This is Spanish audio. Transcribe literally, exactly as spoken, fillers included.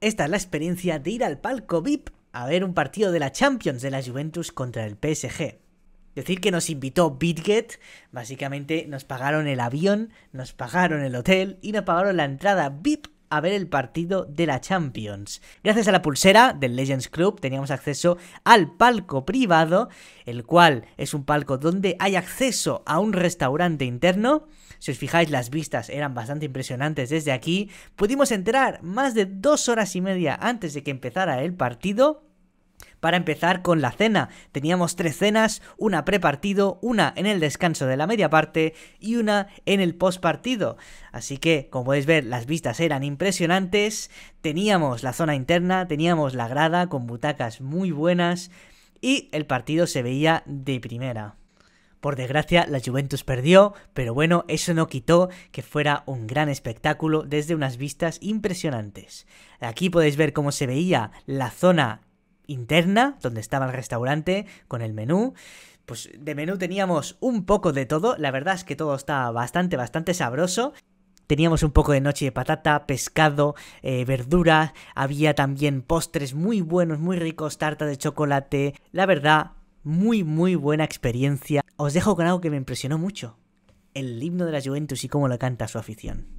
esta es la experiencia de ir al palco V I P a ver un partido de la Champions de la Juventus contra el P S G. Decir que nos invitó Bitget, básicamente nos pagaron el avión, nos pagaron el hotel y nos pagaron la entrada V I P a ver el partido de la Champions. Gracias a la pulsera del Legends Club teníamos acceso al palco privado, el cual es un palco donde hay acceso a un restaurante interno. Si os fijáis, las vistas eran bastante impresionantes desde aquí. Pudimos entrar más de dos horas y media antes de que empezara el partido para empezar con la cena. Teníamos tres cenas, una prepartido, una en el descanso de la media parte y una en el postpartido. Así que, como podéis ver, las vistas eran impresionantes. Teníamos la zona interna, teníamos la grada con butacas muy buenas y el partido se veía de primera. Por desgracia, la Juventus perdió, pero bueno, eso no quitó que fuera un gran espectáculo desde unas vistas impresionantes. Aquí podéis ver cómo se veía la zona interna, donde estaba el restaurante, con el menú. Pues de menú teníamos un poco de todo, la verdad es que todo estaba bastante, bastante sabroso. Teníamos un poco de noche de patata, pescado, eh, verduras, había también postres muy buenos, muy ricos, tarta de chocolate. La verdad, muy, muy buena experiencia. Os dejo con algo que me impresionó mucho: el himno de la Juventus y cómo lo canta su afición.